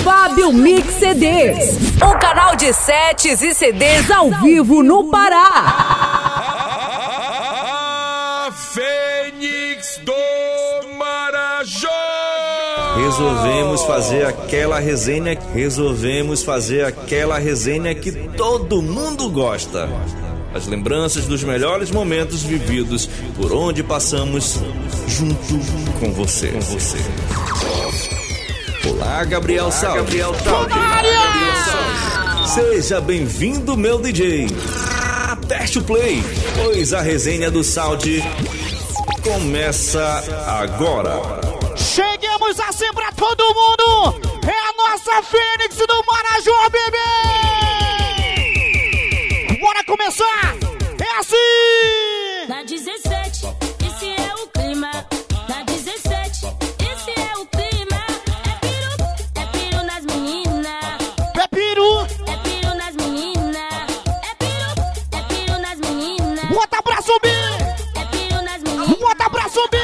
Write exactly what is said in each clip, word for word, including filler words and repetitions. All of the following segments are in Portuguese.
Fábio Mix C Ds, um canal de sets e C Ds ao vivo no Pará. Fênix do Marajó. Resolvemos fazer aquela resenha, resolvemos fazer aquela resenha que todo mundo gosta. As lembranças dos melhores momentos vividos por onde passamos junto com você. Com você. Olá, Gabriel Salve. Gabriel Salve. Seja bem-vindo, meu D J. Aperte o play, pois a resenha do Saudi começa agora. Chegamos assim pra todo mundo. É a nossa Fênix do Marajó, bebê. Bora começar. É assim. Na dezessete, esse é o clima. Na dezessete, esse é o clima. É piru, é piru nas meninas. É peru. É piru nas meninas. É piru, é piru nas meninas. Bota pra subir. É piru nas meninas. Bota pra subir.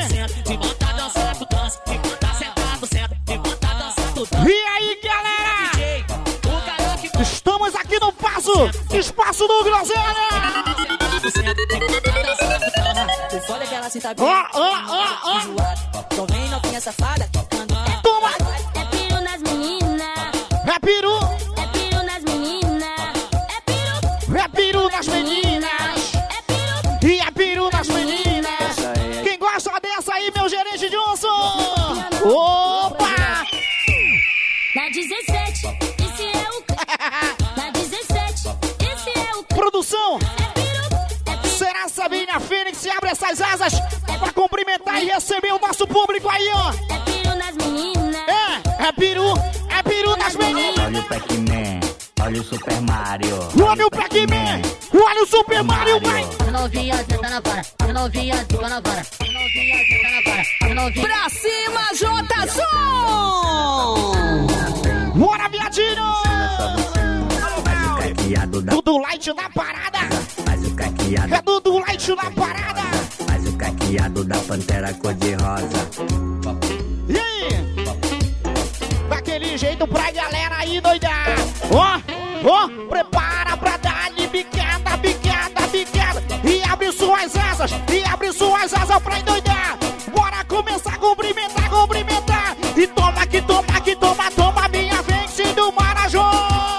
E aí, galera? Estamos aqui no Passo, espaço do Groselha. Ó, ó, ó, ó. Tô vendo novinha safada. Toma. É piru nas meninas. É peru. É piru nas meninas. É piru, É peru nas meninas. é piru. E é peru nas meninas. Quem gosta dessa aí, meu gerente Johnson? Opa! Na dezessete, esse é o Na dezessete, esse é o Produção, É piru, é piru, será Sabina Fênix e abre essas asas pra cumprimentar e receber o nosso público aí, ó. é piru nas meninas. É, é peru, é peru nas meninas. Olha o Pac-Man, olha o Super Mario. Olha o Pac-Man, olha o Super Mario, vai. Eu não vi a tá na vara. Eu não vi a tá na vara. Eu não vi a tá na vara. Eu não vi. Pra cima, J Som! Bora, viadinho! Faz o caqueado da... Dudu Light na parada. Faz o caqueado... É Dudu Light na parada. Faz o caqueado da Pantera cor-de-rosa. E aí? Daquele jeito pra galera aí doidar. Ó, ó, prepara pra dar-lhe bicada, bicada, bicada. E abre suas asas, e abre suas asas pra endoidar. Bora começar a cumprimentar, cumprimentar. E toma que toma que toma, toma minha Fênix do Marajó.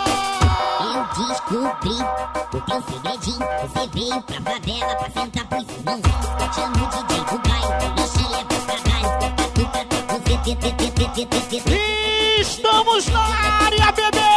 Eu descobri o teu segredinho. Você veio pra favela pra sentar pros irmãos. Eu te amo, D J Dubai. Eu te levo pra caralho. Pra tu, pra você, tê, tê, tê, tê, tê, tê, tê. Estamos na área, bebê.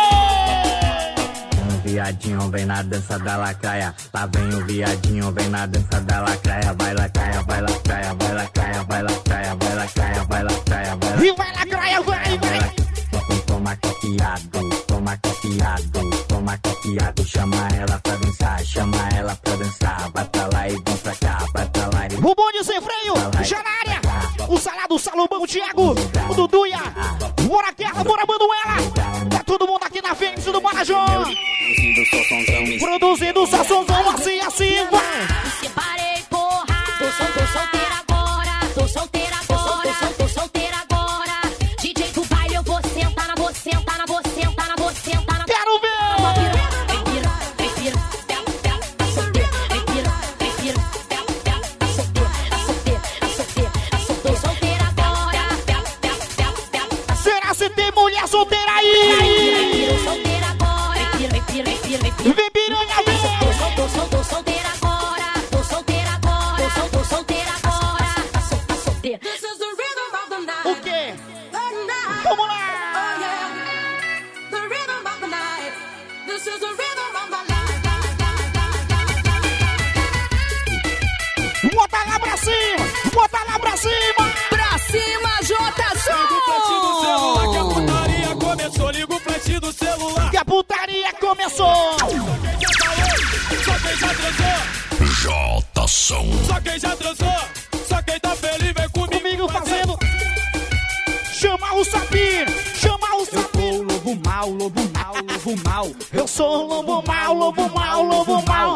Um viadinho vem na dança da lacraia. Lá vem o viadinho, vem na dança da lacraia. Vai lacraia, vai lacraia, vai lacraia, vai lacraia, vai lacraia, vai lacraia, vai lacraia. E vai lacraia, vai, vai. Toma caqueado, toma caqueado, toma caqueado. Chama ela pra dançar, chama ela pra dançar. Vai pra lá e vem pra cá, vai pra lá e... O bonde sem freio, já na área. O Salado, o Salomão, o Thiago, o Duduia. Bora aquela, bora Manuela. Tá todo mundo aqui na Fênix do Marajó. Produzindo só sonzão, assim, assim, vai. Separei, porra. Tô, sol, tô solteira agora. Tô solteira agora. Tô, tô solteira agora. D J do baile, eu vou sentar na vou sentar na vou sentar na vou sentar na. Quero ver. Vem pira, vem pira, pela, pela, tá solteira. Vem pira, vem pira, pela, pela, tá solteira, tá solteira, tá solteira, tá solteira. Tô solteira agora. Pela, pela, pela, pela, tá Será se tem mulher solteira aí? solteira, solteira agora. Vem pira, vem pira, vem pira, vem pira. Vem piranha, vem. Tô, sol, tô, sol, tô solteira agora. Tô solteira agora. Tô, sol, tô solteira agora. Tá, sol, tá solteira. O quê? Vamos lá. Bota lá pra cima, bota lá pra cima. Pra cima, J Que a Som! putaria começou, liga o flash do celular. Que a putaria começou. Só quem já transou, J Som. só quem já transou, só quem tá feliz vem comigo, Comigo fazendo. Chama o Sapir, chama o Sapir. O lobo mal, lobo mal, lobo mal. Eu sou o lobo mal, lobo mal, lobo mal.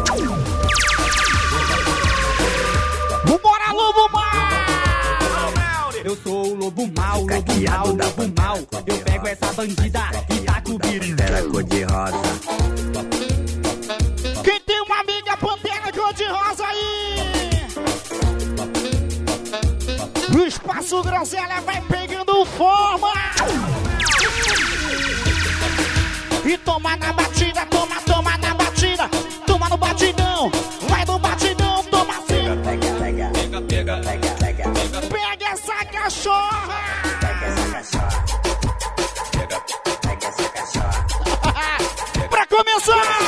Vambora, lobo mal. Eu sou o lobo mal, lobo mal, lobo mal. Eu pego essa bandida e taco o birinho. Pantera cor-de-rosa. Quem tem uma amiga Pantera cor-de-rosa aí? O Espaço Groselha vai pegando forma. E toma na batida, toma, toma na batida. Toma no batidão, vai no batidão, toma assim. Pega, pega, Pega, pega, pega, pega, Pega essa cachorra. pega essa cachorra. pega. Pega essa cachorra. Pra começar.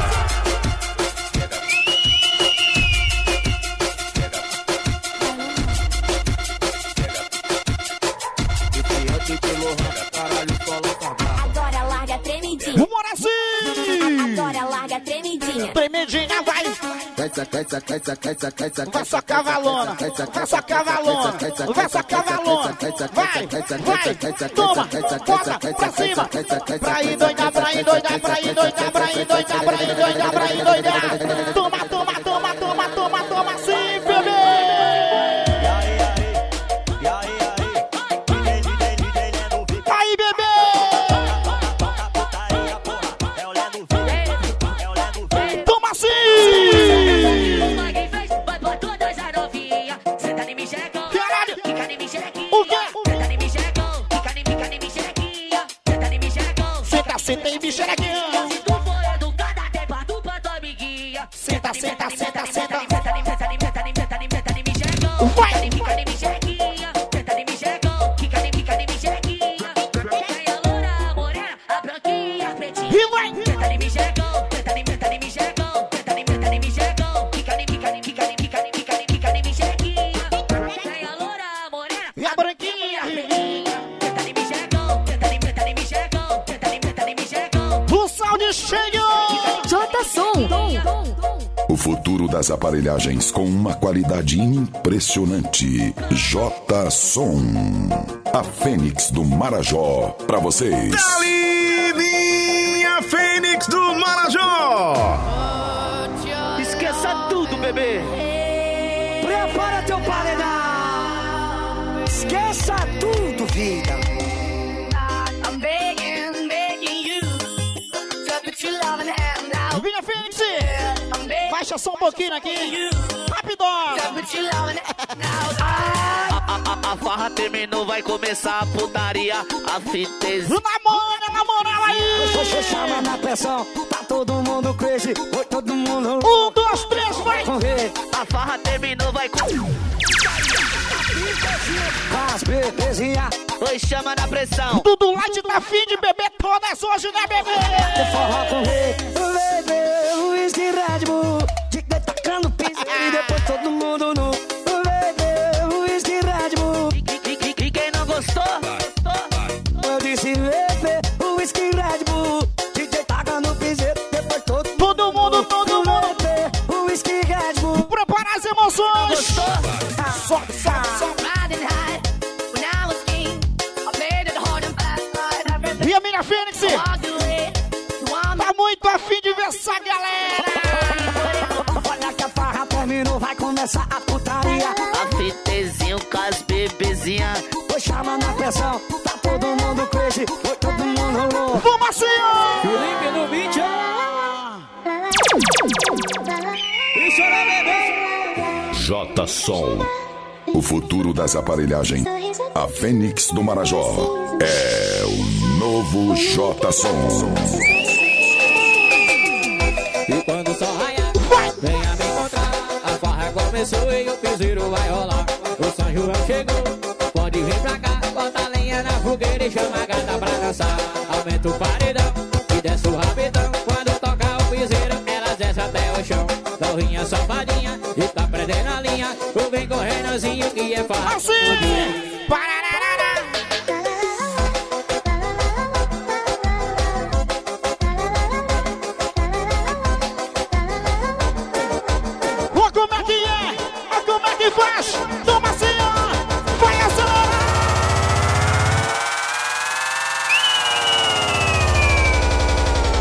Agora larga tremidinha. Vambora assim. Agora larga tremidinha. Tremidinha, vai. Vai sacar, sacar, sacar, sacar, sacar. Vai só cavalona, vai só cavalona, vai só cavalona, vai, vai, toma, bota pra cima, pra ir doida, pra ir doida, pra ir doida, pra ir doida, pra ir doida, pra ir doida, toma, toma, toma, toma, toma, toma, sim, bebê! Aí, bebê! Toma sim! Vai por todas as novinhas. Senta em mim, xerecão. Caralho! Fica em mim, xerequinha. O quê? Senta em mim, xerecão. Fica em mim, fica em mim, xerequinha. Senta em mim, xerecão. Senta, senta aí, bicho, aqui. Se tu for educada, tem pra tu pra tua amiguinha. Senta, senta, senta, senta. Senta em mim, senta em mim, senta em mim, senta em mim, senta em mim, xerecão. Vai. Fica em mim, fica em mim, xerequinha. Senta em mim, xerecão. Fica em mim, fica em mim, xerequinha. Tem a loura, a morena, a branquinha, a pretinha. E vai! Senta em mim, xerecão. Senta em mim, senta em mim, xerecão. Senta em mim, senta em mim, xerecão. Fica em mim, fica em mim, fica em mim, fica em mim, fica em mim, fica em mim, xerequinha. Tem a loura, a morena, E a branquinha, riquinha. senta em mim, xerecão. Senta em mim, senta em mim, xerecão. Senta em mim, senta em mim, xerecão. O sound chegou! J Som. O futuro das aparelhagens com uma qualidade impressionante. J Som. A Fênix do Marajó. Pra vocês. Dali, minha Fênix do Marajó. Esqueça tudo, bebê! Prepara teu paredão! Esqueça tudo, vida! I'm begging, begging you to put your loving hand out. Vinha Fênix! I'm begging Baixa só um pouquinho aqui! you Rapidão! to put your loving hand out. A, a, a farra terminou, vai começar a putaria. A fitez. Namora, namora aí! Você chama na pressão, tá todo mundo crazy, oi todo mundo Um, dois, três, vai! correr, A farra terminou, vai com. as bebezinha, Oi, chama na pressão. Dudu Light tá fim de beber todas hoje, né, bebê? de forró correr, bebê, whisky Red Bull, de que tacando piso e depois todo mundo no bebê, whisky Red Bull, E, e, e, e quem não gostou? eu disse bebê, whisky Red Bull, D J tacando piseiro, depois todo Todo mundo, todo mundo! bebê, whisky Red Bull, Prepara as emoções! Gostou? Só, só, só! Riding high when I was king. I made it hard and fast, but everything E a minha Fênix walked away. You want me tá muito afim de ver essa galera! olha que a farra terminou, vai começar a putaria. A fitezinho com as bebezinhas. Oi, chama na pressão, tá todo mundo crazy, oi todo mundo louco. Vamos assim, ó! Felipe no vídeo. J Som. O futuro das aparelhagens. A Fênix do Marajó. É o novo J Som. E quando o sol raiar, venha me encontrar. A farra começou e o piseiro vai rolar. O São João chegou, pode vir pra cá. Bota a lenha na fogueira e chama a gata pra dançar. Aumenta o paredão e desce o rabetão. Quando toca o piseiro, elas descem até o chão. Torrinha safadinha e tá prendendo a linha. O vem correndozinho que é farra. Assim! Parararara! Ó como é que é! Ó como é que faz! Toma assim, ó! Vai acelerar!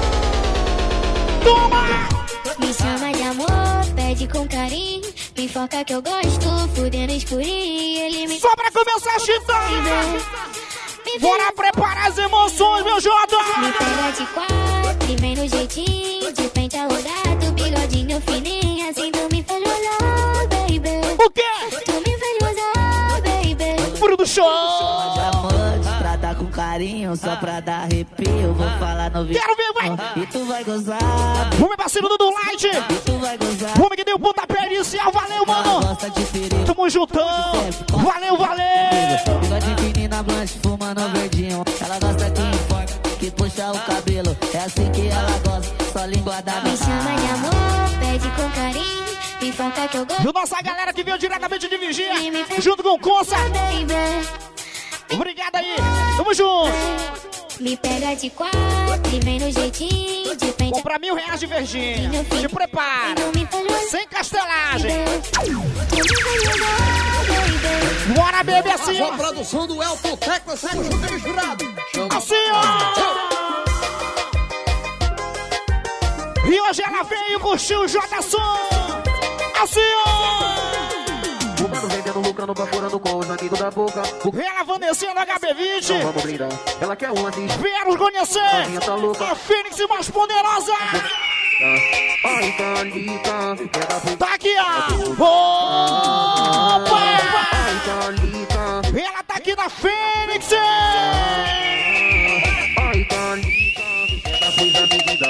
Toma! me chama de amor, pede com carinho. Me foca foca que eu gosto, fudendo escurinho, ele me... Só pra começar a chitar! Bora preparar as emoções, meu Jota! Me pega de quatro e vem no jeitinho, de frente ao rodado, bigodinho fininho, assim tu me faz olhar, baby. O quê? Tu me faz olhar, baby. Furo do show! Pra dar com carinho, só pra dar arrepio. Vou falar no vídeo. Quero ver, vai! E tu vai gozar. O meu parceiro do Light! E tu vai gozar. O homem que deu pontapé inicial, valeu, mano! Tamo juntão! Valeu, valeu! Bigode menina blanche, fumando verdinho. Ela gosta que informa, que puxa o cabelo. É assim que ela gosta, só língua da Me chama de amor, pede com carinho, me foca que eu gosto. E nossa galera que veio diretamente de Vigia, junto com o Consa. Obrigado aí, tamo junto. Me pega de quatro e vem no jeitinho, de frente. Compra mil reais de verdinha. Se prepara, sem castelagem. Bora, bebê, assim, ó. A produção do Elton Tecno, segue o jurado. Assim, ó. E hoje ela veio curtir o Jotação. Assim, ó. Fumando, vendendo, lucrando, vaporando com os amigos da boca. Ela Vanessa no H B vinte. Então vamos brindar. Ela quer um antes. Espero conhecer tá louca. a Fênix mais poderosa. Ai, Thalita. Tá aqui, ó. Opa! Ai, Thalita. Ela tá aqui na Fênix. Ai, Thalita. Ela fez a medida.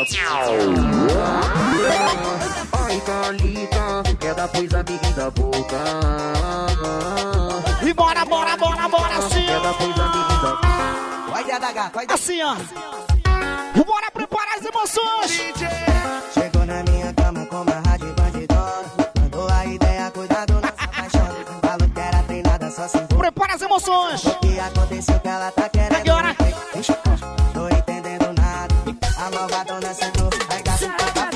Ai, Thalita. Ela pôs a amiga da boca. E bora, bora, bora, bora, assim, ó. Ela pôs a amiga da boca. Vai, D H, vai. Assim, ó. Bora preparar as emoções. Chegou na minha cama com uma rádio bandidona. Mandou a ideia, cuidado nessa paixão. Falou que era treinada, só se envolveu. Prepara as emoções. O que aconteceu que ela tá querendo? Agora. Tô entendendo nada. A nova dona sentou. Aí gato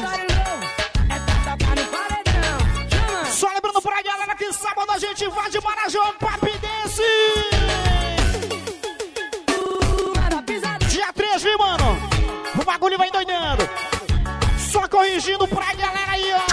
Só lembrando pra galera que sábado a gente vai de Marajó, Papidense. Dia três, viu, mano? O bagulho vai doidando. Só corrigindo pra galera aí, ó.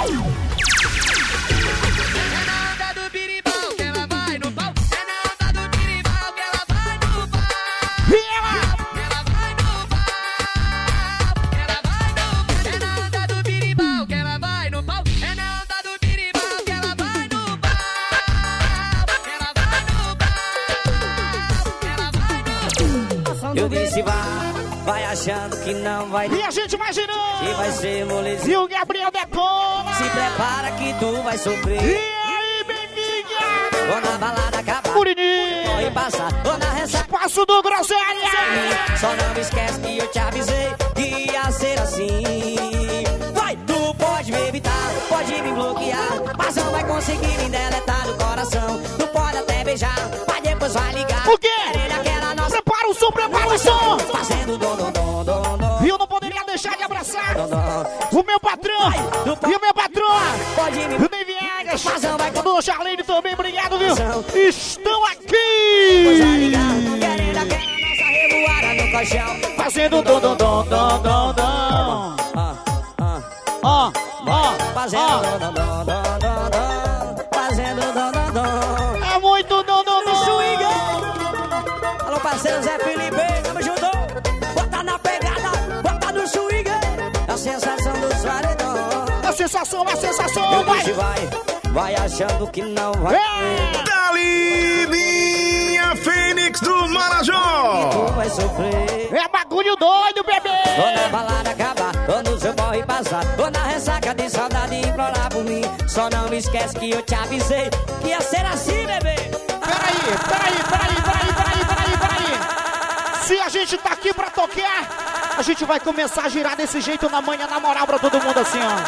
Eu disse vai, vai achando que não vai. E a gente vai girando. Que vai ser moleza. E o Gabriel detona. Se prepara que tu vai sofrer. E aí, Beniguinha? Ou na balada acabar. Murininho. Corre passar. Ou na ressaca. Espaço do Groselha. Só não esquece que eu te avisei que ia ser assim. Vai, tu pode me evitar, pode me bloquear, mas não vai conseguir me deletar do coração. Tu pode até beijar, mas depois vai ligar. O quê? Prepara o som, prepara o som. Fazendo dom, dom, dom, dom, dom. E eu não poderia deixar de abraçar o meu patrão e o meu patrão, o Ney Viegas, a dona Charlene também, obrigado, viu? Estão aqui! Querendo aquela nossa revoada no colchão. Fazendo dom, dom, dom, dom, dom, dom. Ó, ó, fazendo dom, dom, dom, dom, dom. Fazendo dom, dom, dom. É muito dom, dom, dom. Swing. Alô, parceiro Zé Felipe, tamo junto. Bota na pegada, bota no swing. É a sensação do paredão. É a sensação, é a sensação, vai. vai. Vai achando que não vai. Dali, minha Fênix do Marajó. Tu vai sofrer. É bagulho doido, bebê. Ou na balada acabar, ou no seu corre passar, ou na ressaca de saudade implorar por mim. Só não me esquece que eu te avisei que ia ser assim, bebê. Peraí, peraí, peraí, peraí, peraí, peraí, peraí. Se a gente tá aqui pra tocar, a gente vai começar a girar desse jeito na manhã, na moral, pra todo mundo assim, ó.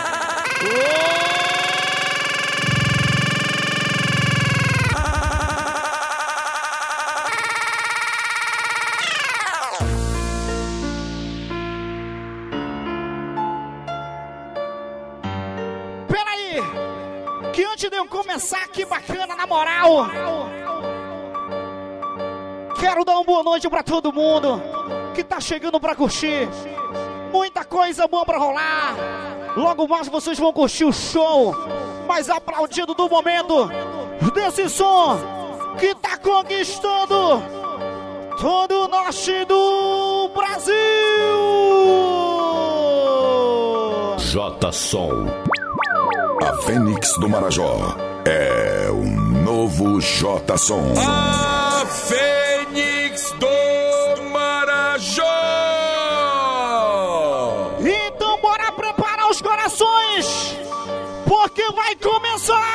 Peraí, que antes de eu começar aqui bacana, na moral, quero dar uma boa noite pra todo mundo que tá chegando pra curtir. Muita coisa boa pra rolar. Logo mais vocês vão curtir o show mais aplaudido do momento desse som que tá conquistando todo o norte do Brasil. J-Som. A Fênix do Marajó é o novo J-Som. A Fênix do Marajó. Então bora preparar os corações, porque vai começar.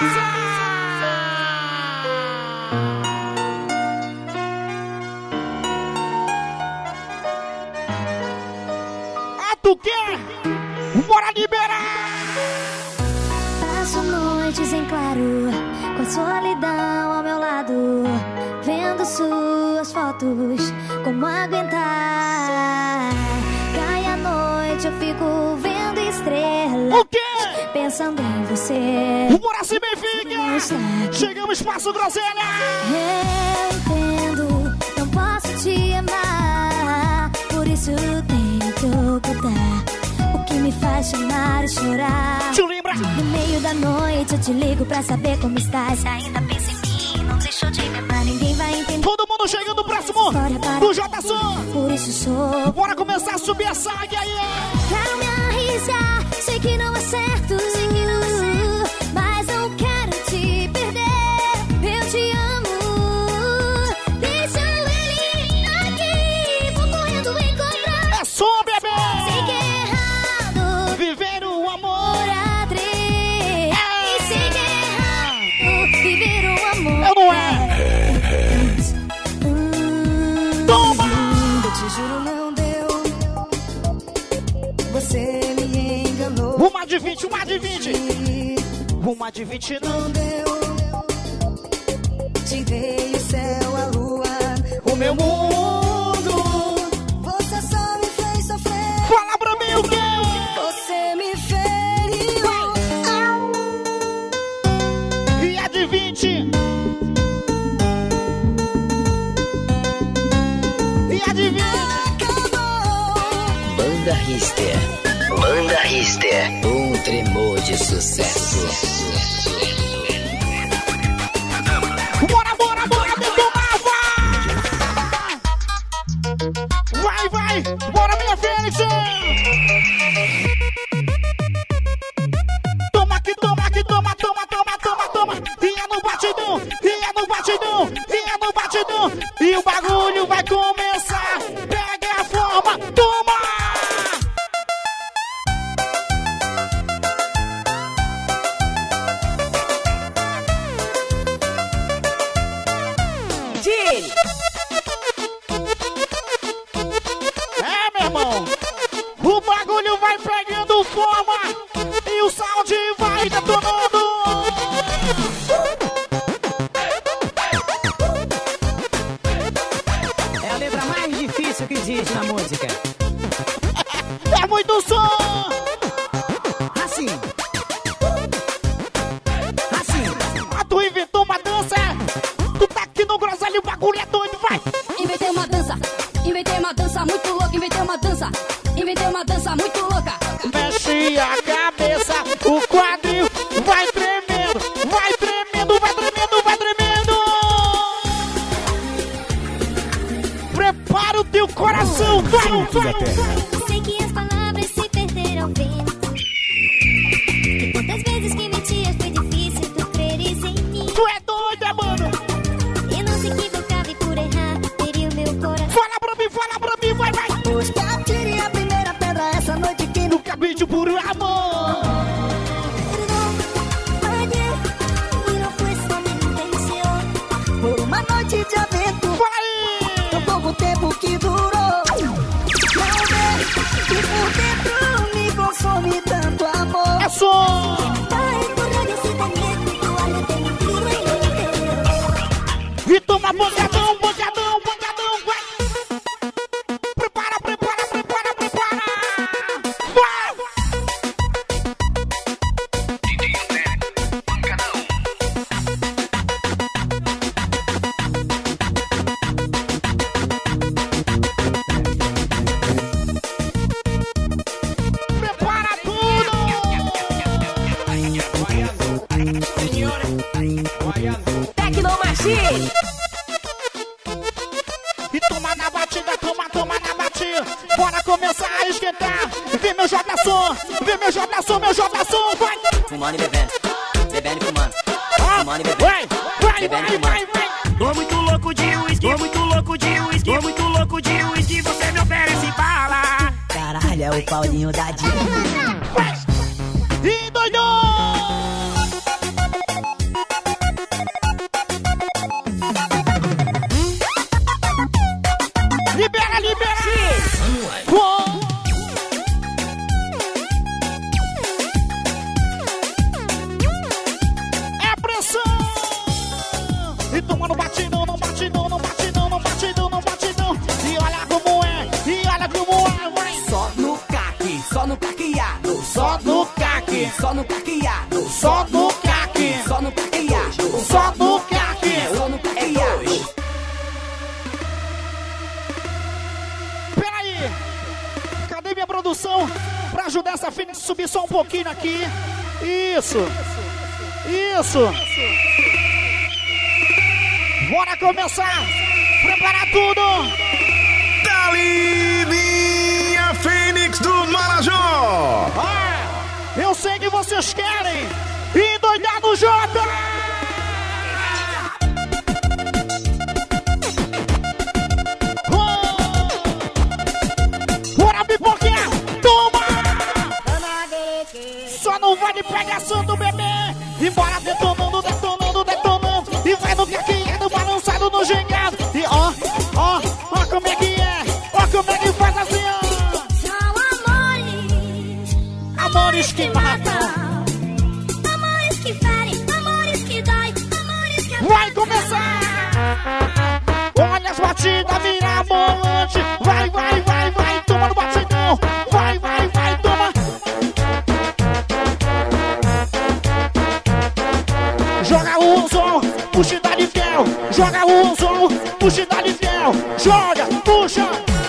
Ah, tu quer? Bora liberar! Passo noites em claro, com a solidão ao meu lado, vendo suas fotos, como aguentar? Cai a noite, eu fico vendo estrelas. O quê? Pensando em você. Bora se Benfica! Chegamos, Espaço Groselha! Eu entendo, não posso te amar, por isso tenho que ocultar o que me faz chamar e chorar. Te lembra? No meio da noite eu te ligo pra saber como estás. Ainda pensa em mim, não deixou de me amar. Ninguém vai entender. Todo mundo chegando próximo do J-Som. Por isso sou. Bora começar a subir a saga aí. Quero me arriscar, sei que não é certo, sei que não é certo, mas não quero te perder. Eu te amo. Deixa ele aqui, vou correndo encontrar. É só, bebê. Sei que é errado viver o amor a três. E sei que é errado viver o amor. Eu não é. Hum, Toma. Eu te juro não deu. Você me enganou. Uma de vinte, uma de vinte. Uma de vinte não deu. Te dei o céu, a lua, o meu mundo. Você só me fez sofrer. Fala pra mim o quê? Você me feriu. E a de vinte. E a de vinte. Banda Rister. Banda Rister. Um tremor de sucesso. Bora, bora, bora, detonar, vai! Vai, vai! Bora, minha Fênix! Toma aqui, toma aqui, toma, toma, toma, toma, toma! E é no batidão, e é no batidão, e é no batidão! E o bagulho vai começar! Pega a forma, toma! É, meu irmão, o bagulho vai pegando forma e o sound vai detonando. É a letra mais difícil que existe na música. É muito som. Assim. Assim. Ah, tu inventou uma dança. Tu tá aqui no Groselha e o bagulho é doido, vai. Inventei uma dança, inventei uma dança muito louca, inventei uma dança, inventei uma dança muito louca. Mexe a cabeça, o quadril vai tremendo, vai tremendo, vai tremendo, vai tremendo. Prepara o teu coração, vai, vai, vai. Sei que as palavras se perderam vento. E quantas vezes que mentias foi difícil tu creres em mim. Tu é doida, mano. Eu não se equivocava e por errar teria o meu coração. Fala pra mim, fala pra mim, vai, vai. Pois que eu tirei a primeira pedra essa noite que nunca pediu por amor. E não foi só minha intenção. Por uma noite de aventura. Fala aí. Tão pouco tempo que durou. Não vê que por dentro me consome tanto amor. É só. E toma bocadão, bocadão, bocadão, vai! Prepara, prepara, prepara, prepara! Vai! Prepara tudo! pra esquentar. Vem meu Jogaçom, vem meu Jogaçom, meu Jogaçom, vai. Fumando e bebendo, bebendo e fumando. Fumando e bebendo, vai, vai, bebendo e vai, fumando. vai. Tô muito louco de uísque, tô muito louco de uísque, tô muito louco de uísque, você me oferece bala. Caralho, é o Paulinho da Dica. E doidão! Libera, libera! Uou! É pressão! E toma no batidão, não batidão, não batidão, não batidão, não batidão. E olha como é, e olha como é, vai! Só no caque, só no caqueado, Só no caque, só no caqueado, só no caque, só no caqueado, só no caque. só no caqueado. Peraí! Cadê minha produção pra ajudar essa Fênix a subir só um pouquinho aqui? Isso! Isso! Bora começar! Prepara tudo! Dali, minha Fênix do Marajó! Ah, eu sei que vocês querem endoidar no Jota! Bora pipoquinha! Toma! Só não vai de pegação do bebê! E bora detonando, detonando, detonando! E vai no caqueado, balançado no gingado! E ó, ó, ó como é que é! Ó como é que faz assim, ó! São amores, Amores que matam! amores que ferem, amores que dói, amores que Vai começar! Olha as batidas, mirabolante! Vai, vai, vai, vai! Toma no batidão! Vai, vai, vai, toma! Joga o anzol, puxa e dá de fiel! Joga o anzol, puxa e dá de fiel! Joga, puxa!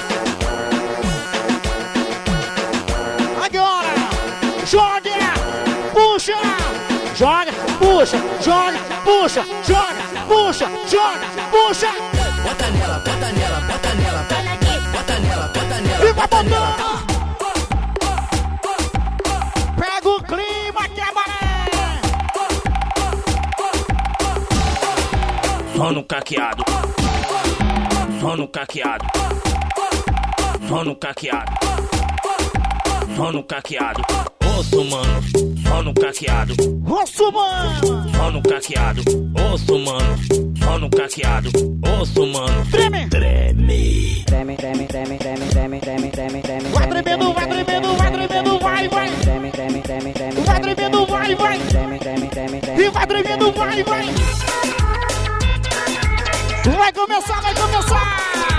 Agora! Joga, puxa! Joga, puxa, joga, puxa, joga, puxa, joga, puxa! Bota nela, bota nela, bota nela, bota nela, bota nela. E vai botando! Pega o clima, que é maré! Só no caqueado, só no caqueado, só no caqueado, só no caqueado. Osso, mano, só no caqueado, Osso, mano! só no caqueado. Osso, mano, só no caqueado. Osso, mano, Treme! treme. Treme, treme, treme, treme, treme, treme, treme, treme. Vai tremendo, vai tremendo, vai tremendo, vai, vai! Treme, treme, treme, treme. Vai tremendo, vai, vai! Treme, treme, treme, treme. E vai tremendo, vai, vai! Vai começar, vai começar!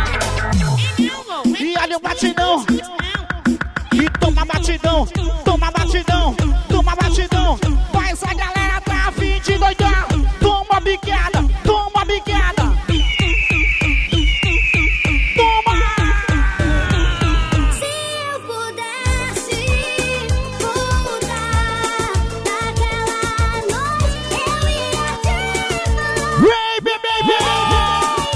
E olha o batidão! E toma batidão, toma batidão, toma batidão! Faz a galera tá afim de doidar! Toma biqueada, toma biqueada! Toma! Se eu pudesse voltar naquela noite, eu ia te falar. Vem, bebê, bebê!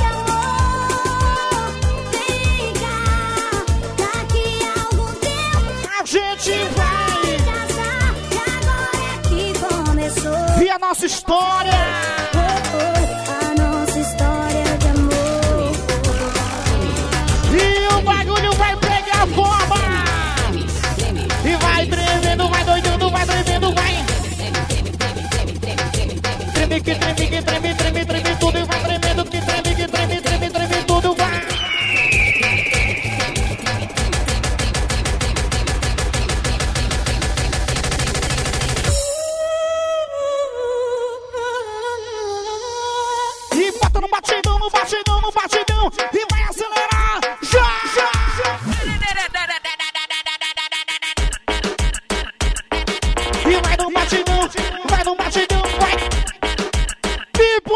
Vem cá, daqui a algum tempo A gente vai casar, e agora é que começou. ver a nossa história! A nossa história de amor. E o bagulho vai pegar forma! E vai tremendo, vai doidando, vai tremendo, vai! Treme, que treme, que treme, treme, treme tudo e vai tremendo, que treme, que treme, treme, treme tudo, vai! E bota no batidão, no batidão, no batidão e vai acelerar! Já, já, já! E vai no batidão, vai no batidão, vai!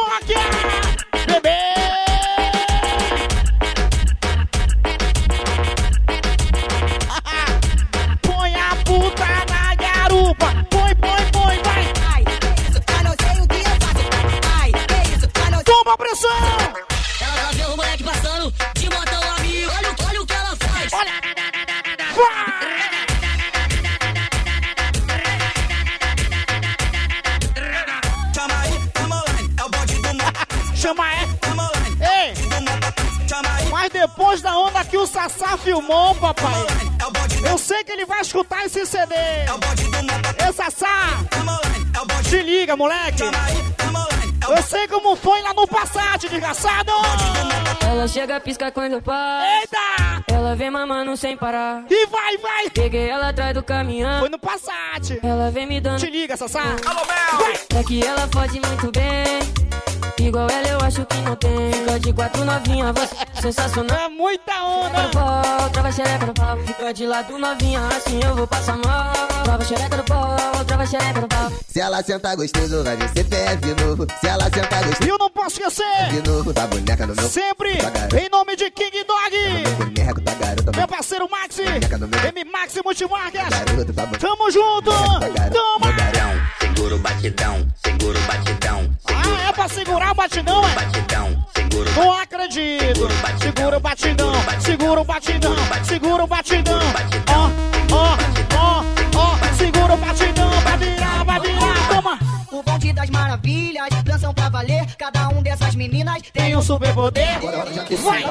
Depois da onda que o Sassá filmou, papai, eu sei que ele vai escutar esse C D. Ei, Sassá, te liga, moleque. Eu sei como foi lá no passado, desgraçado. Ela chega, pisca quando eu passo. Eita! Ela vem mamando sem parar. E vai, vai! Peguei ela atrás do caminhão. Foi no Passat. Ela vem me dando. Te liga, Sassá. Alô, Mel! É que ela fode muito bem. Igual ela eu acho que não tem. Fica de quatro novinha, você sensacional. É muita onda. Pau, trava xereca no pau. Fica de lado novinha, assim eu vou passar mal. Trava xereca no pau, trava xereca no pau. Se ela sentar gostoso, vai descer pé de novo. Se ela sentar gostoso, e eu não posso esquecer de novo, tá boneca no meu. Sempre em nome de King Dog. Boneco da garota, meu parceiro Maxi. M Maxi Multimarcas. Garota, tá tamo junto. Toma. Segura o batidão, segura o batidão. Ah, é pra segurar o batidão, é? Batidão, segura o não acredito. Segura o batidão, segura o batidão, segura o batidão. Ó, ó, ó, ó, segura o batidão, vai virar, vai virar, toma. O bonde das maravilhas, dançam pra valer. Cada um dessas meninas tem um superpoder. Vai!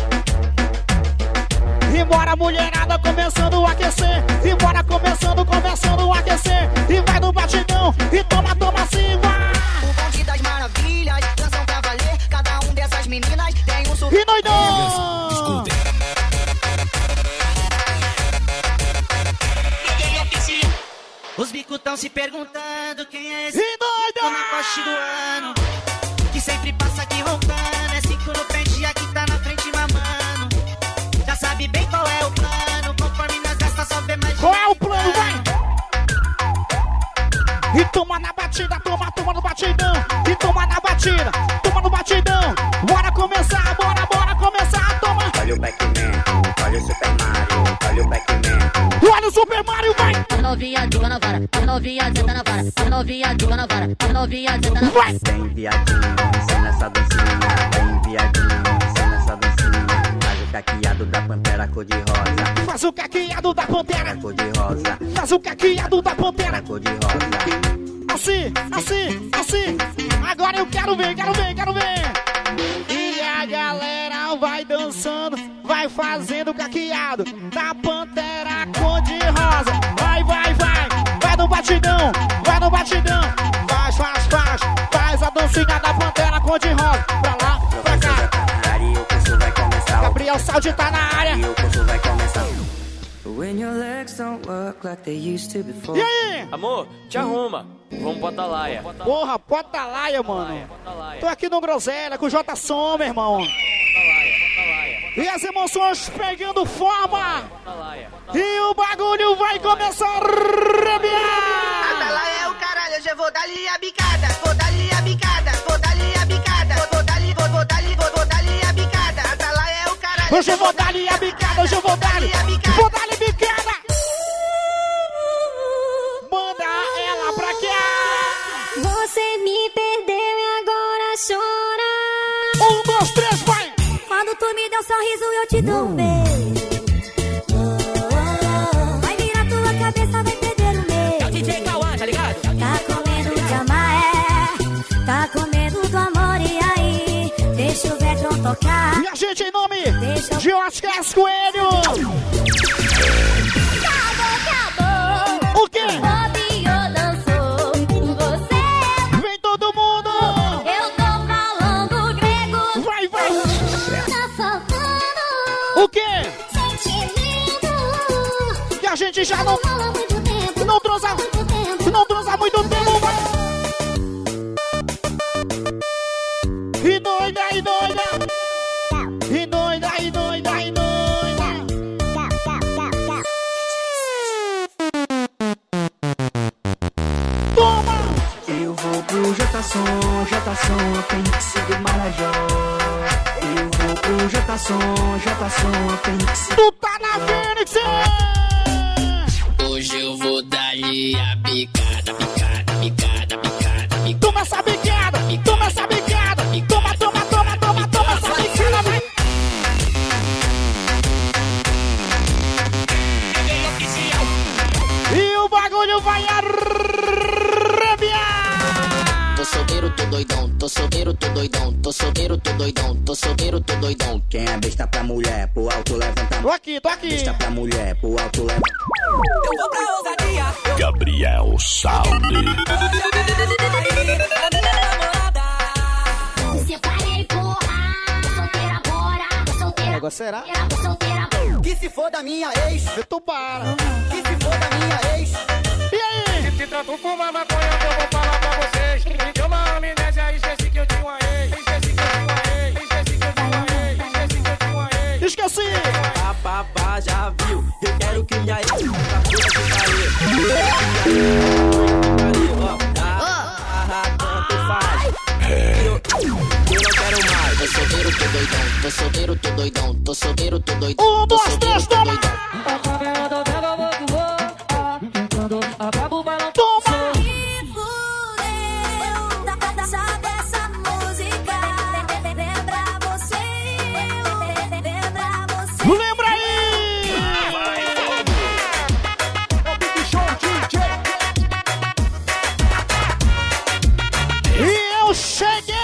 E bora mulherada começando a aquecer. E bora começando, começando a aquecer. E vai no batidão, e toma, toma assim, vai! O bonde das maravilhas, dançam pra valer. Cada um dessas meninas tem um super... E doidão! Escutem. Os bicos tão se perguntando quem é esse e doida! na coste do ano, que sempre passa aqui roncando. É cinco no pente, aqui tá na frente mamando. Já sabe bem qual é o plano. Conforme nós gasta, só vê mais. Qual é o plano, vai? E toma na batida, toma, toma no batidão. E toma na batida, toma no batidão. Bora começar, bora, bora começar, toma. Olha o Pac-Man, olha o Super Mario, olha o Pac-Man. Olha o Super Mario, vai! A novinha joga na vara, a novinha senta na vara, a novinha joga na vara, a novinha senta na vara. Vem viadinho, ensina essa dancinha. Vem viadinho, ensina essa dancinha. Faz o caqueado da pantera cor de rosa. Faz o caqueado da pantera cor de rosa. Faz o caqueado da pantera cor de rosa. Assim, assim, assim. Agora eu quero ver, quero ver, quero ver. E a galera vai dançando, vai fazendo caqueado da pantera cor de rosa. Vai, vai, vai, vai no batidão, vai no batidão. Faz, faz, faz, faz a dancinha da pantera cor de rosa. Pra lá, pra cá. E o curso vai começar. Gabriel Saldi tá na área. E o curso vai começar. When your legs don't work like they used to before. E aí? Amor, te arruma. Vamos pro Atalaia. Porra, pro Atalaia, mano. Tô aqui no Groselha com o J Som, meu irmão. E as emoções pegando forma. E o bagulho vai começar a arrebiar. Atalaia é o caralho, eu já vou dar-lhe a bicada. Vou dar-lhe a bicada, vou dar-lhe a bicada. Vou dar-lhe, vou, vou dar-lhe, vou, vou dar-lhe a bicada. Atalaia é o caralho. Hoje eu vou dar-lhe a bicada, hoje eu vou dar-lhe. Vou dar-lhe bicada. Manda ela pra cá. Você me perdeu e agora chora. Um, dois, três, vai. Quando tu me deu um sorriso, eu te dou um beijo. Vai virar tua cabeça, vai perder o medo. É o D J Cauã, tá ligado? Tá com medo de amar, é. Tá com medo do amor, e aí? Deixa o Vetron tocar. E a gente em nome de Oscar Coelho. Acabou, acabou. O quê? O violão dançou. Você. Vem todo mundo. Eu tô falando grego. Vai, vai. Tá faltando. O quê? Sentimento. Que a gente já não. Fala muito tempo. Não transa. Não transa há muito tempo. Vai. E doida, e doida. E doida, e doida, e doida. Toma! Eu vou pro Jatação, Jatação, Fênix do Marajó. Eu vou pro Jatação, Jatação, Fênix. Tu tá na Fênix! Hoje eu vou dar-lhe a bicada, bicada, bicada, bicada, bicada. Toma essa bicada, toma essa bicada. Toma, toma, toma, toma, toma essa bicada, vai! E o bagulho vai arrebiar! Tô solteiro, tô doidão, tô tô solteiro, tô doidão, tô solteiro, tô doidão, tô solteiro, tô doidão. Quem é besta pra mulher, pro alto levanta. Tô aqui, tô aqui. Besta pra mulher, pro alto levanta. Eu vou pra ousadia. Gabriel Salde. Separei, porra. Tô solteira agora. Tô solteira. Negócio será? Tô solteira. Que se for da minha ex. Tu para. Que se for da minha ex. E aí? Se tratou com uma maconha, eu vou falar pra vocês. Me deu uma amnésia, esqueci que eu tinha uma ex. Esqueci que eu tinha uma ex. Esqueci que eu tinha uma ex. Esqueci que eu tinha uma ex. Esqueci. Papá, já viu? Eu quero que minha ex. Tô solteiro, tô doidão, tô solteiro, tô doidão, tô solteiro, tô doidão. Um, dois, três, toma! Toma! Sabe essa música? Lembra você? Lembra você? Lembra aí! E eu cheguei!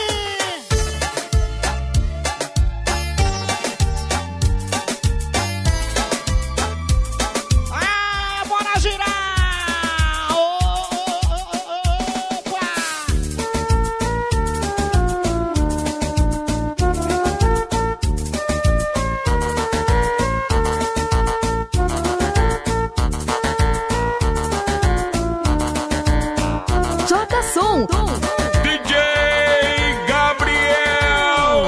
Ah, bora girar! Opa! Joga som. D J Gabriel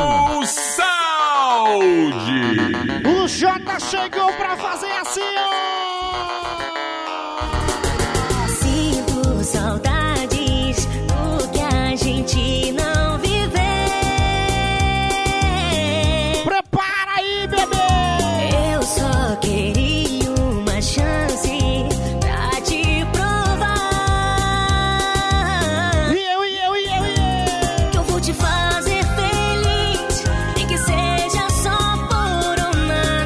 Salde. O Jota chegou pra fazer assim, ó! Sinto saudades do que a gente não viveu. Prepara aí, bebê! Eu só queria uma chance pra te provar. E eu, e eu, e eu, e eu! Que eu vou te fazer feliz, nem que seja só por uma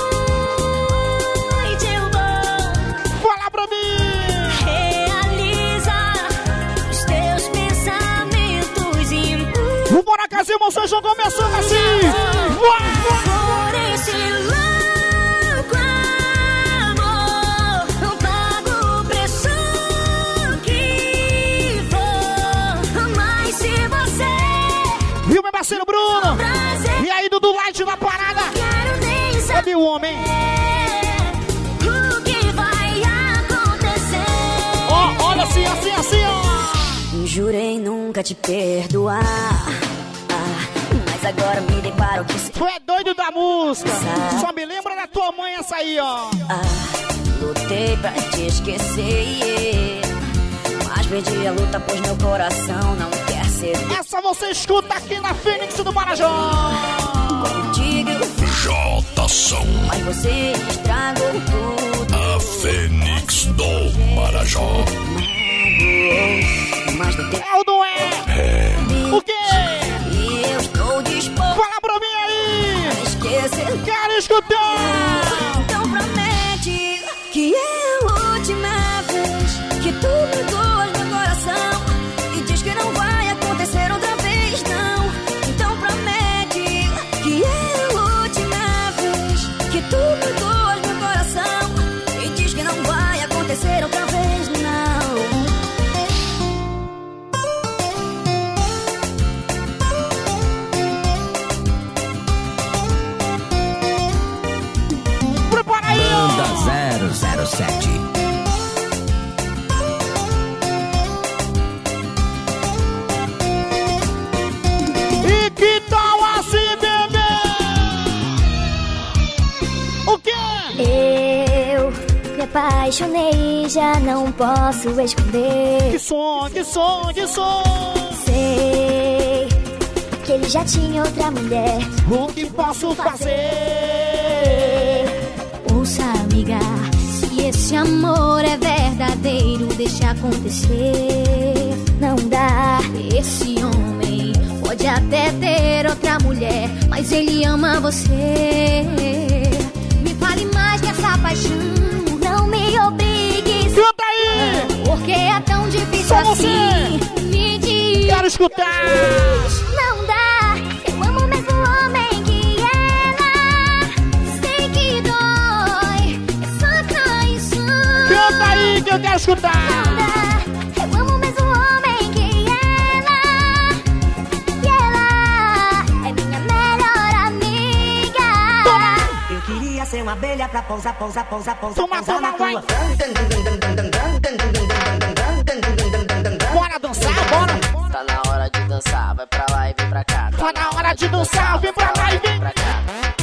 noite. Eu vou Fala pra mim! realizar os teus pensamentos impuros. O Bora Casa Emoções já começando assim! Vai, vai! Por esse louco amor, não pago o preço que for. Mas se você Viu, meu parceiro Bruno? prazer, E aí, Dudu Light na parada? quero nem Cadê saber o homem? o que vai acontecer. Ó, olha assim, assim, assim, ó! Jurei nunca te perdoar, ah, mas agora me deparo que se Tu é doido da música! Só me lembra da tua mãe essa aí, ó! Ah, lutei pra te esquecer, mas perdi a luta pois meu coração não quer ser. Essa você escuta aqui na Fênix do Marajó! Contigo, J Som. mas você estragou tudo. A Fênix do Marajó. Mas não tem É ou não é? É. O quê? e eu estou disposto Fala pra mim aí! a esquecer. Quero escutar! Então promete que é a última vez que tu me doas meu coração e diz que não vai acontecer outra vez, não. Então promete que é a última vez que tu me doas meu coração e diz que não vai acontecer outra vez, não. Prepara aí, ó! Banda zero zero sete. E que tal assim, bebê? O quê? Eu me apaixonei, já não posso esconder. Que som, que som, que som! Sei que ele já tinha outra mulher. O que posso fazer? Ouça, amiga, se esse amor é verdadeiro, deixa acontecer. Não dá, esse homem pode até ter outra mulher, mas ele ama você. Me fale mais dessa paixão, não me obrigue. Canta aí! Porque é tão difícil Só assim. você. Me diz quero escutar. Não dá, eu amo o mesmo homem que ela. Sei que dói, é só traição. Canta aí que eu quero escutar. Não dá, eu amo o mesmo homem que ela. E ela é minha melhor amiga. Eu queria ser uma abelha pra pousar, pousar, pousar, pousar, Toma, pousar toma, na vai. tua. Bora dançar, bora. Tá na hora de dançar, vai pra lá e vem pra cá. Tá na hora de dançar, vem pra lá e vem pra cá.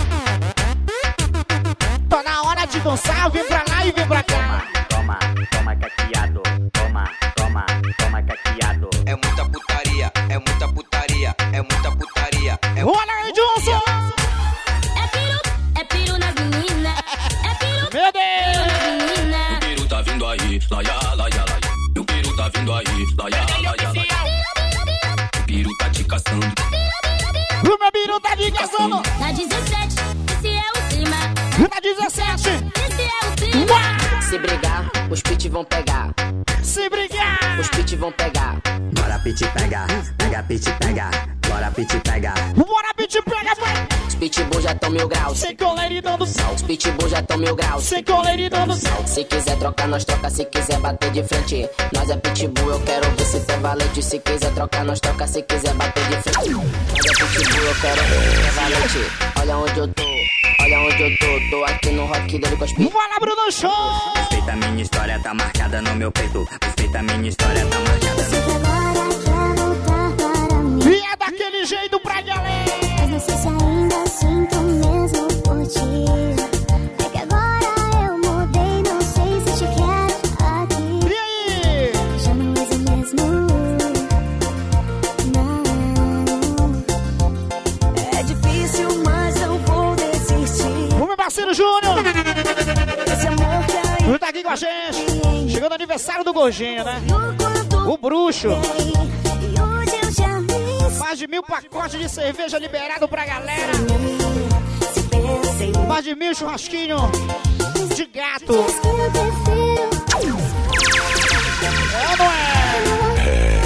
Tá na hora de dançar, vem pra lá e vem pra cá. Toma, toma caqueado. Toma, toma, toma caqueado. É muita putaria, é muita putaria, é muita putaria. É Olha aí, Johnson! É piru, é piru nas meninas. É piru, meu Deus! nas meninas. O peru tá vindo aí, laia, laia, laia. O peru tá vindo aí, laia, laia, laia. O peru tá te caçando. O meu biru tá te caçando. Na dezessete, esse é o clima. Na dezessete, esse é o clima. Se brigar, os pit vão pegar. Se brigar, os pit vão pegar. Bora pit pega, pega pit pega. Bora pit pega. Bora pit pega, vai. Os pitbull já tão mil graus. Sem coleira e dando sal. Os pitbull já tão mil graus. Sem coleira e dando sal. Se quiser trocar, nós troca. Se quiser bater de frente, nós é pitbull. Eu quero ver se tem valente. Se quiser trocar, nós troca. Se quiser bater de frente, nós é pitbull. Eu quero ver se tem valente. Olha onde eu tô, olha onde eu tô. Tô aqui no rock dele com as pitas. Vai lá, Bruno Show. Respeita a minha história, tá marcada no meu peito. Respeita a minha história, tá marcada no meu peito. E é daquele jeito pra galera. Mas não sei se ainda sinto mesmo por ti. É que agora eu mudei, não sei se te quero aqui. E aí? Já não és o mesmo. Não. É difícil, mas não vou desistir. O meu parceiro Júnior. Esse amor que ainda tá aqui com a gente. Chegando o aniversário do Gordinho, né? O bruxo. Mais de mil pacotes de cerveja liberado pra galera. Mais de mil churrasquinhos de gato. É ou não é?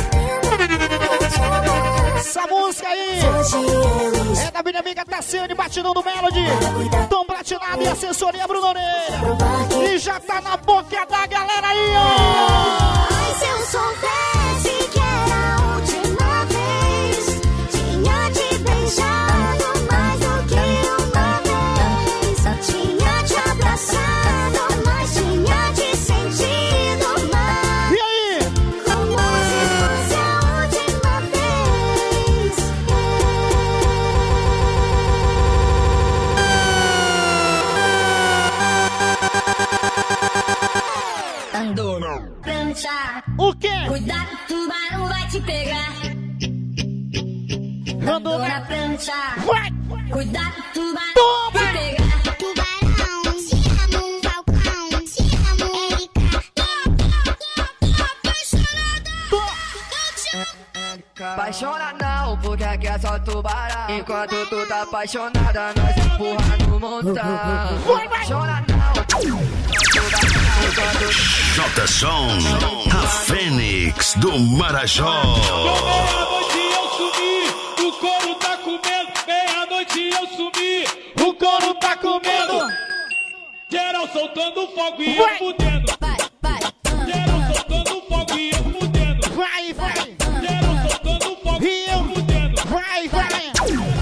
Essa música aí é da minha amiga Tassiane, batidão do Melody, Tom Platinado e assessoria Bruno Orelha. E já tá na boca da galera aí, ó. Ai, se eu soubesse que era a última vez, tinha te beijado mais do que uma vez. Tinha te abraçado, mas tinha te sentido mais. E aí? Como se fosse a última vez. Andou prancha. O quê? Cuidado, tubarão vai te pegar. Andou na prancha. Vai. Cuidado, tubarão Toma. vai te pegar. Tubarão, se ama um falcão, se ama um Erika. Apaixona não, porque aqui é só tubarão. Enquanto tu tá apaixonada, nós empurra no montão. Apaixona não. J Som, a Fênix do Marajó. Meia-noite eu sumi, o couro tá comendo. Meia-noite eu sumi, o couro tá comendo. Geral soltando fogo e eu fudendo. Geral soltando fogo e eu fudendo. Vai, vai. Geral soltando fogo e eu fudendo. Vai, vai.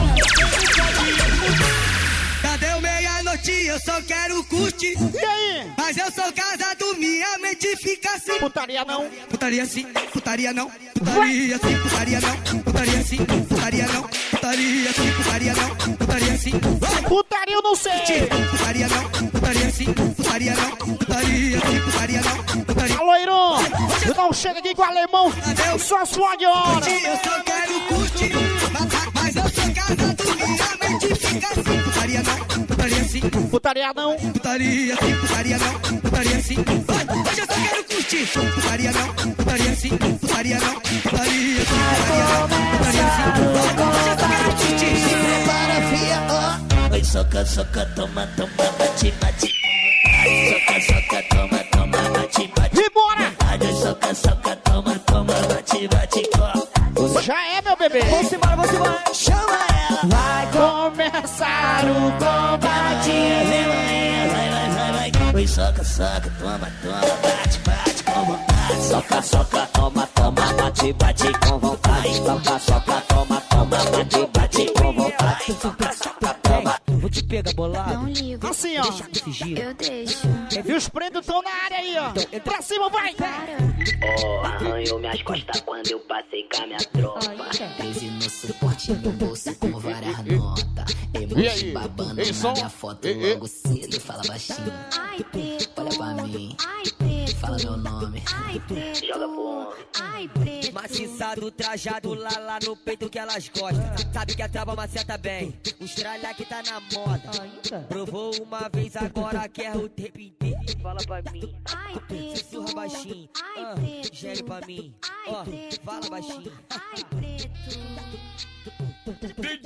Cadê o meia-noite? Eu só quero curtir. E aí? Mas eu sou casado, minha mente fica assim. Putaria não. Putaria sim, putaria não. Putaria sim, putaria não. Putaria sim, putaria não. Putaria sim, putaria não. Putaria sim. Putaria eu não sei. Putaria não. Putaria sim, putaria não. Putaria sim, putaria não. Putaria. Alô, Irão. Não chega aqui com o alemão. Só sua de hora. Eu só quero curtir. Mas eu sou casado, minha mente fica assim. Putaria não. Putaria sim. Putaria não. Putaria sim, putaria não. Putaria sim. Hoje eu só quero curtir. Putaria não. Putaria sim. Putaria não. Putaria sim. Putaria não. Putaria sim. Hoje eu só quero curtir. Se prepara, fia. Oi, soca, soca, toma, toma, bate, bate. Soca, soca, toma, toma, bate, bate. E bora! Soca, soca, toma, toma, bate, bate. Os Já é, meu bebê. Vamos embora, vamos embora. Chama ela. Vai começar o combate. Vai, vai, vai, vai, vai. Oi, soca, soca, toma, toma, bate, bate com vontade. Soca, soca, toma, toma, bate, bate com vontade. Soca, soca, toma, toma, bate, bate com vontade. Soca, soca, toma. Vou te pegar bolado. Não ligo. Assim, ó. Eu deixo. E os pretos estão na área aí, ó. Então, pra cima, vai. Oh, arranhou minhas costas quando eu passei com a minha tropa. treze no suporte, no bolso com várias notas. Emoji babando na minha foto logo cedo. Fala baixinho. Ai, preto. Olha pra mim. Ai, preto. Fala meu nome. Ai, preto. Joga pro homem. Ai, preto. Maciçado, trajado lá, lá no peito que elas gostam. Sabe que a trava maceta bem. O estralha que tá na moda. Provou uma vez, agora quer o tempo inteiro. Fala pra mim. Ai, preto. Sussurra baixinho. Ai, Ah, preto. gere pra mim. Ai, Ó, preto. fala baixinho. Ai, preto. D